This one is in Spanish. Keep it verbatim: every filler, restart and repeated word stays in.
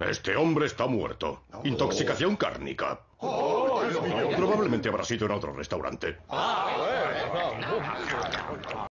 Este hombre está muerto. Intoxicación cárnica. Probablemente habrá sido en otro restaurante.